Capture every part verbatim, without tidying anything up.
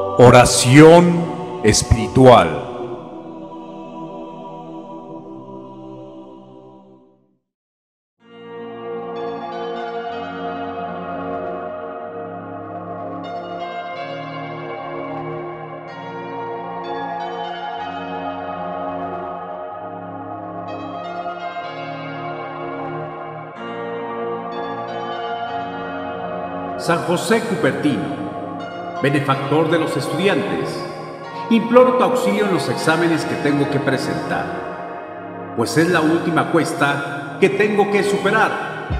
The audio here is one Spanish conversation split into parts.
Oración espiritual. San José Cupertino, benefactor de los estudiantes, imploro tu auxilio en los exámenes que tengo que presentar, pues es la última cuesta que tengo que superar.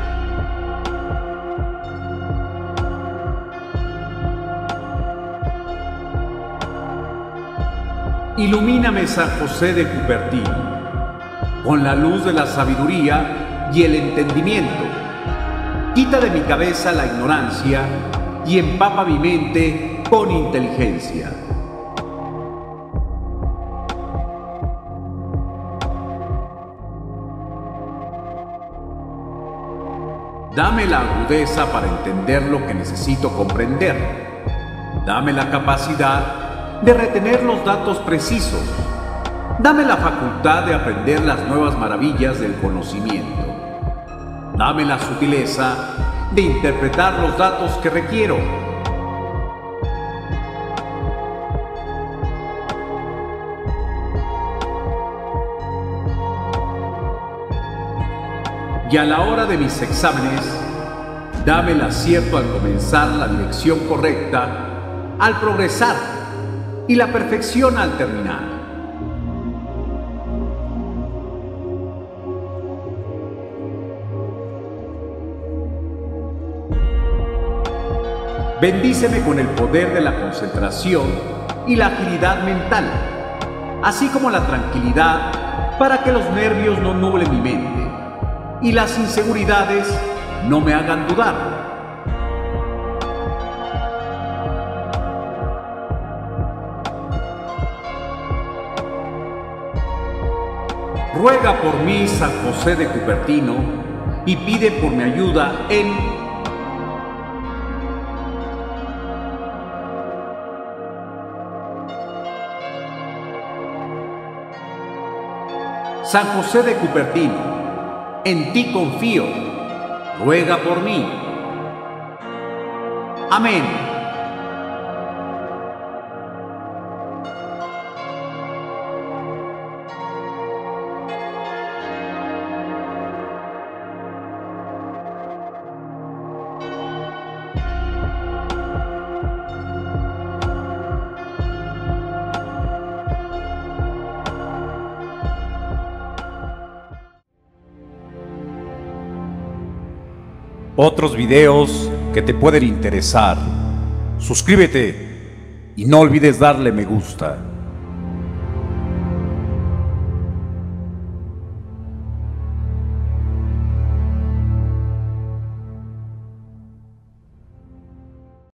Ilumíname, San José de Cupertino, con la luz de la sabiduría y el entendimiento. Quita de mi cabeza la ignorancia y empapa mi mente con inteligencia. Dame la agudeza para entender lo que necesito comprender. Dame la capacidad de retener los datos precisos. Dame la facultad de aprender las nuevas maravillas del conocimiento. Dame la sutileza de interpretar los datos que requiero. Y a la hora de mis exámenes, dame el acierto al comenzar, la dirección correcta al progresar y la perfección al terminar. Bendíceme con el poder de la concentración y la agilidad mental, así como la tranquilidad para que los nervios no nublen mi mente y las inseguridades no me hagan dudar. Ruega por mí, San José de Cupertino, y pide por mi ayuda en San José de Cupertino, en ti confío, ruega por mí. Amén. Otros videos que te pueden interesar. Suscríbete y no olvides darle me gusta.